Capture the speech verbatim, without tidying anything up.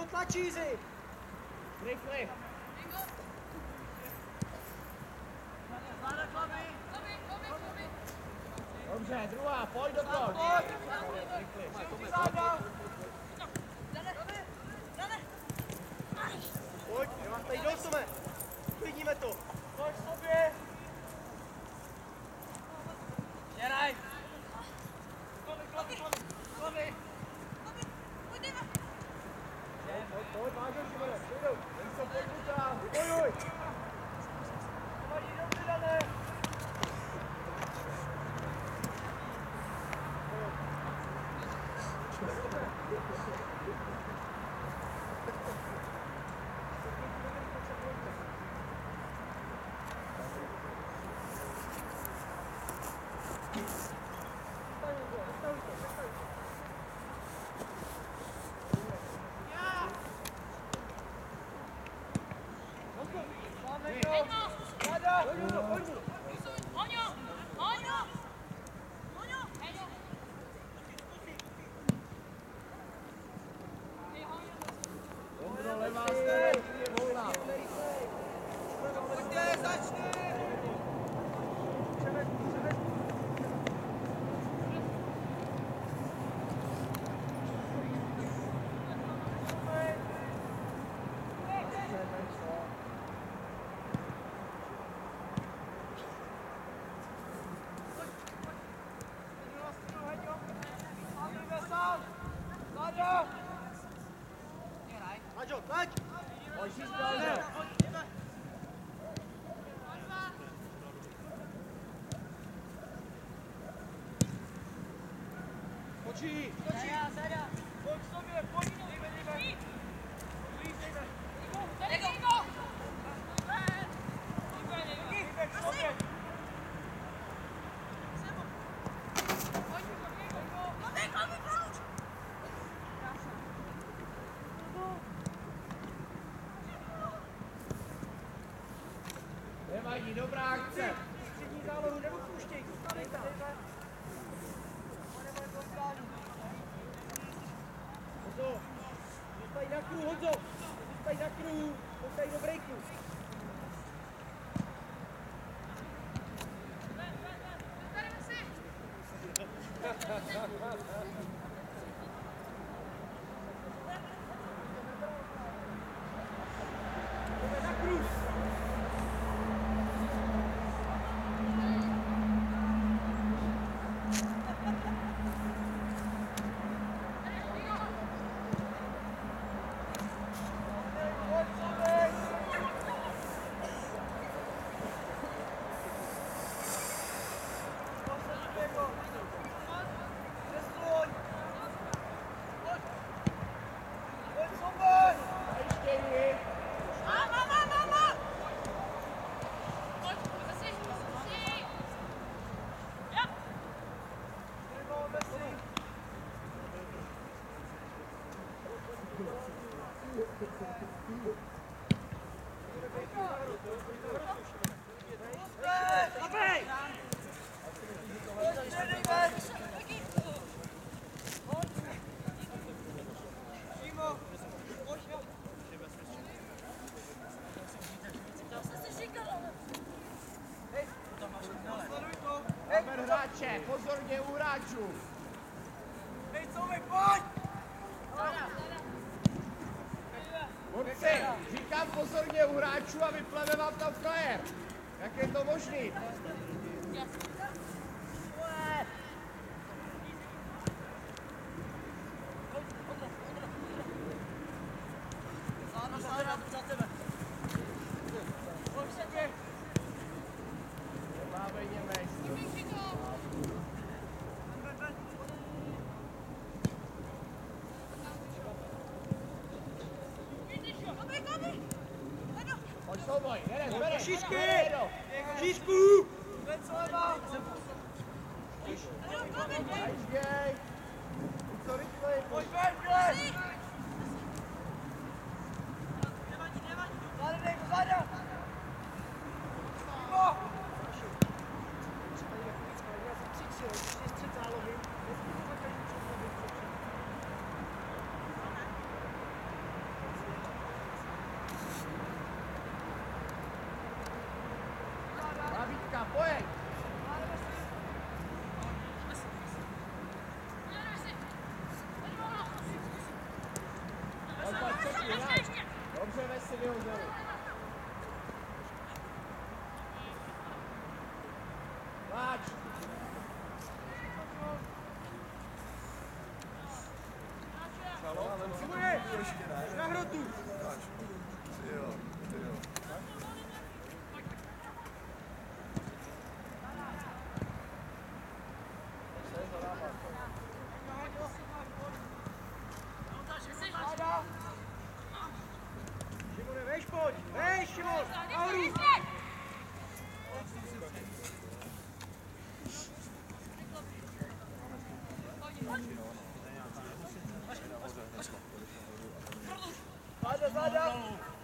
tlačí, Jiří! Rychle! Dobře, druhá, pojď do toho! Rychle! Záda! Pojď, já vás tady dostome! Uklidníme to! Pojď sobě! Žeraj! Pojď, pojď, vážil, Šimone, půjdu! Nejsou, pojď, Luka, bojuj! Pojď, dobře, Dané! Točí! Točí! Pojď k sobě, pojď! Dejme, dejme! Blíž, dejme! Dejme! Dejme k sobě! Nevadí, dobrá akce! Střední zálohu nedopouštěj, zůstanej tam! Honzo, zůstaň na kruhu, Honzo! Zůstaň na kruhu, zůstaň do breaku! Jdeme na kruh! Hráče, pozorně u hráčů! Hej, Couvek, pojď! Borci, říkám pozorně u hráčů a vyplave vám tam frajer. Jak je to možný? Pojď souboj, jedeš, bereš. Šišky! Šišku! Ven co leva! Zajížděj! Co rychlej? Pojď ven, Bile! Záda, dej mu, záda! Mimo! Zálohy. hraj. Dobře, Vesi, vyhodili. Pláč. Simone, na hrotu. Jo, ty jo. Šimone, veš, pojď, veš, Šimon, nahoru. Záda, záda.